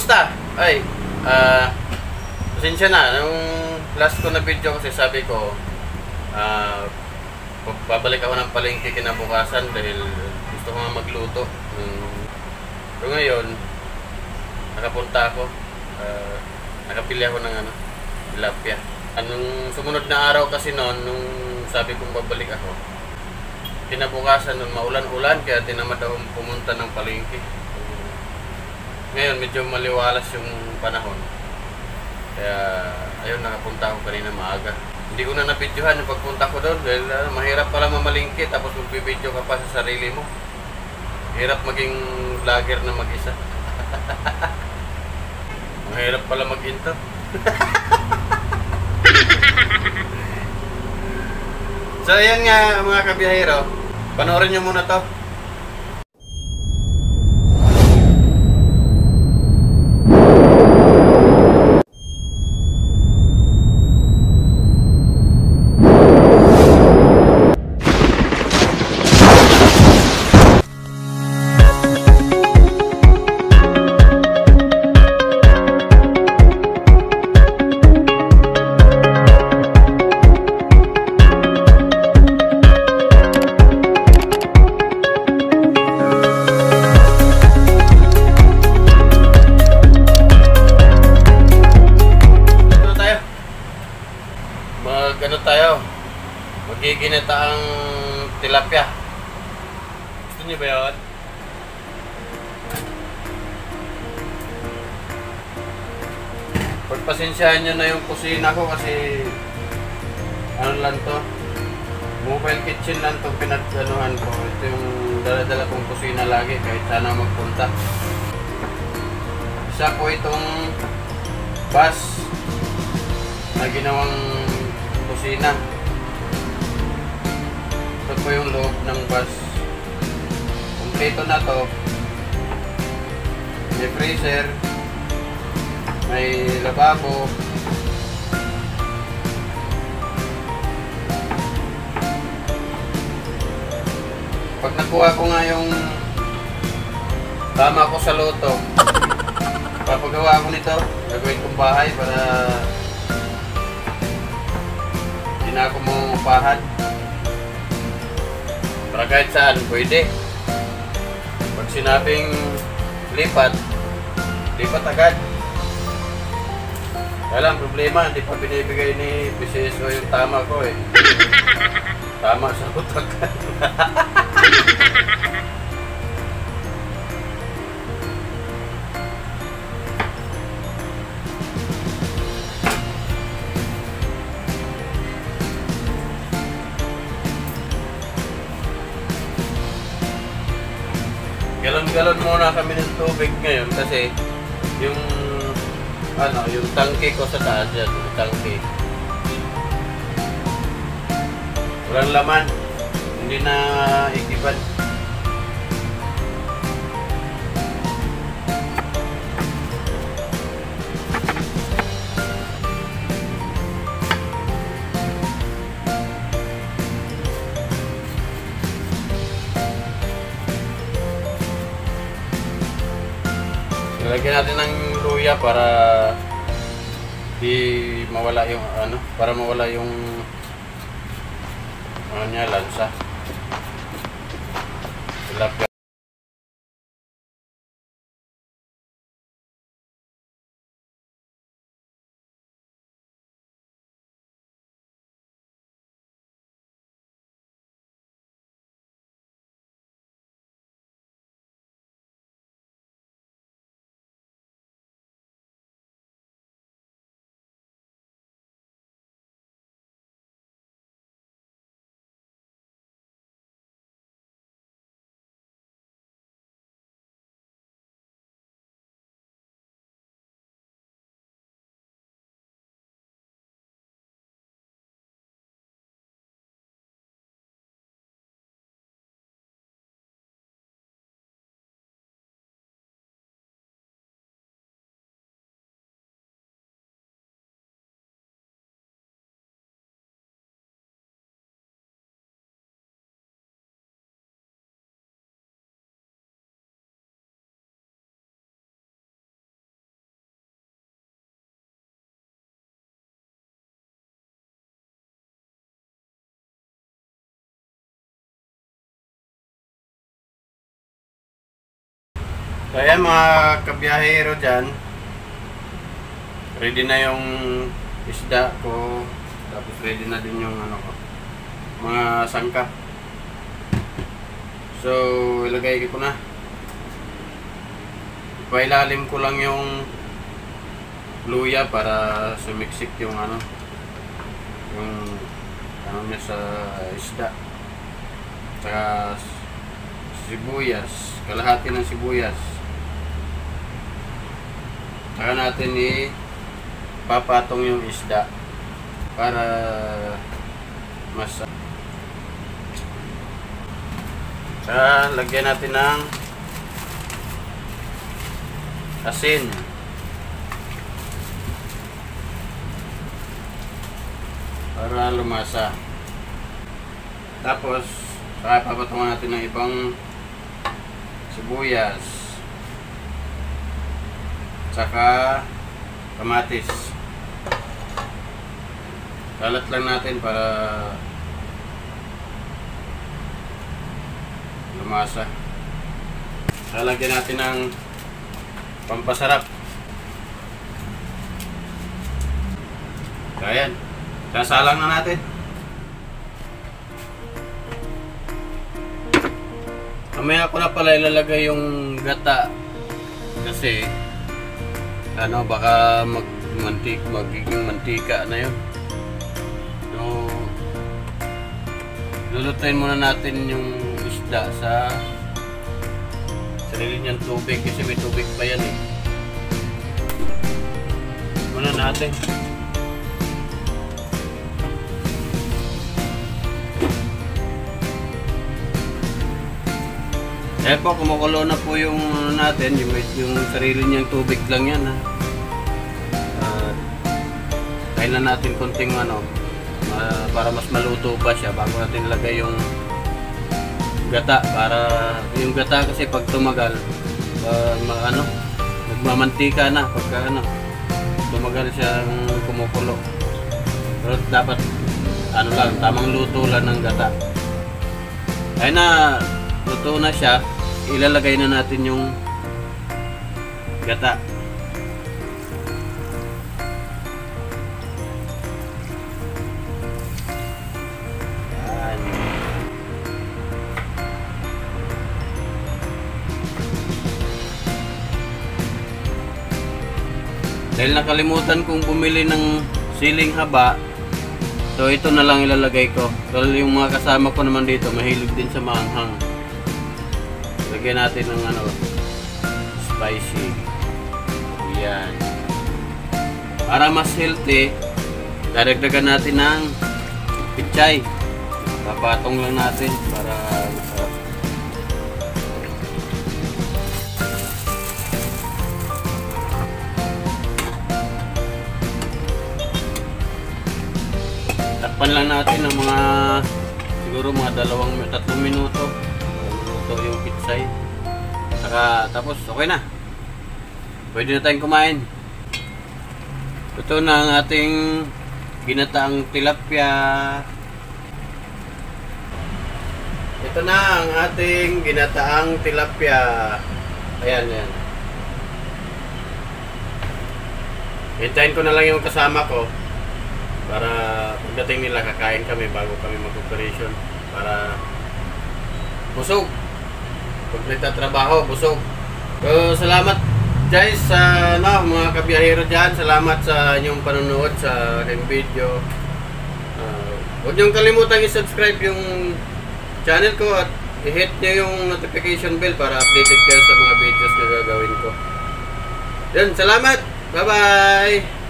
Kamusta? Ay, pasensya na. Nung last ko na video kasi sabi ko, babalik ako ng palengke kinabukasan dahil gusto ko nga magluto. So ngayon, nakapunta ako. Nakapili ako ng tilapia. Anong sumunod na araw kasi noon, nung sabi kong babalik ako, kinabukasan nun maulan-ulan kaya tinamad akong pumunta ng palengke. Ngayon medyo maliwalas yung panahon. Kaya ayun, nakapunta ako kanina maaga. Hindi ko na napidyohan yung pagpunta ko doon dahil mahirap pala mamalingki tapos magbibidyo ka pa sa sarili mo. Hirap maging vlogger na mag-isa. Mahirap pala mag-into. So ayan nga mga kabiyahero, panoorin nyo muna to. Magiginataang tilapia. Gusto niyo ba yun? Pagpasensyahan nyo na yung kusina ko kasi ano lang to, mobile kitchen lang to, pinag-anuhan ko. Ito yung dala-dala kong kusina lagi kahit sana magpunta. Isa ko itong bus na ginawang kusina. Ito po yung loob ng bus. Kompleto na to. May freezer, may lababo, pag nakuha ko nga yung tama ko sa loto, papagawa ko nito, gagawin kong bahay para hindi na ako mangungupahan. Para kahit saan, pwede. Pag sinabing lipat, lipat agad. Kaya lang, problema, hindi pa binibigay ni PCSO yung tama ko eh. Tama sa utak. Galon-galon muna kami ng tubig ngayon kasi yung yung tangke ko sa taas yan, yung tangke walang laman, hindi na ikipan. Lagyan natin ng luya para di mawala yung para mawala yung lansa. Tilapia. So ayan mga kabiyahero dyan, ready na yung isda ko, tapos ready na din yung ano ko, mga sangkap. So ilagay ko na, ipailalim ko lang yung luya para sumiksik yung ano niya sa isda, saka sibuyas, kalahati ng sibuyas. Saka natin ipapatong yung isda para mas saka lagyan natin ng asin, para lumasa. Tapos saka papatungan natin ng ibang sibuyas, saka kamatis. Kalat lang natin para lumasa. Lalagyan natin ng pampasarap. Ayan, sasalang na natin. Mamaya ko na pala ilalagay yung gata kasi ano, baka magiging mantika na yun. So lulutuin muna natin yung isda sa sarili niyang tubig kasi may tubig pa yan eh. Muna natin. Eh po, kumukulo na po yung natin, yung sarili niyang tubig lang yan ha. Kain na natin konting ano, para mas maluto pa siya bago natin ilagay yung gata, para yung gata kasi pag tumagal nagmamantika na pagka tumagal siyang kumukulo. Pero dapat ano lang, tamang luto lang ng gata. Ay na, luto na siya, ilalagay na natin yung gata. Yan. Dahil nakalimutan kong bumili ng siling haba, so ito na lang ilalagay ko. Dahil yung mga kasama ko naman dito mahilig din sa maanghang. Lagyan natin ng ano, spicy. Yan. Para mas healthy, dadagdagan natin ng pichay. Papatong lang natin para masarap. Takpan lang natin ng mga siguro mga 2-3 minuto. Ito yung pitsay. Saka tapos okay na. Pwede na tayong kumain. Ito na ang ating ginataang tilapia. Ito na ang ating ginataang tilapia. Ayan, yan. Hintayin ko na lang yung kasama ko para pagdating nila kakain kami bago kami mag-operation para busog. Pag nagtatrabaho, busog. So, salamat guys sa mga kabiyahero dyan. Salamat sa inyong panonood sa aking video. Huwag niyong kalimutan i-subscribe yung channel ko at i-hit niyo yung notification bell para updated kayo sa mga videos na gagawin ko. Yan, salamat! Bye-bye!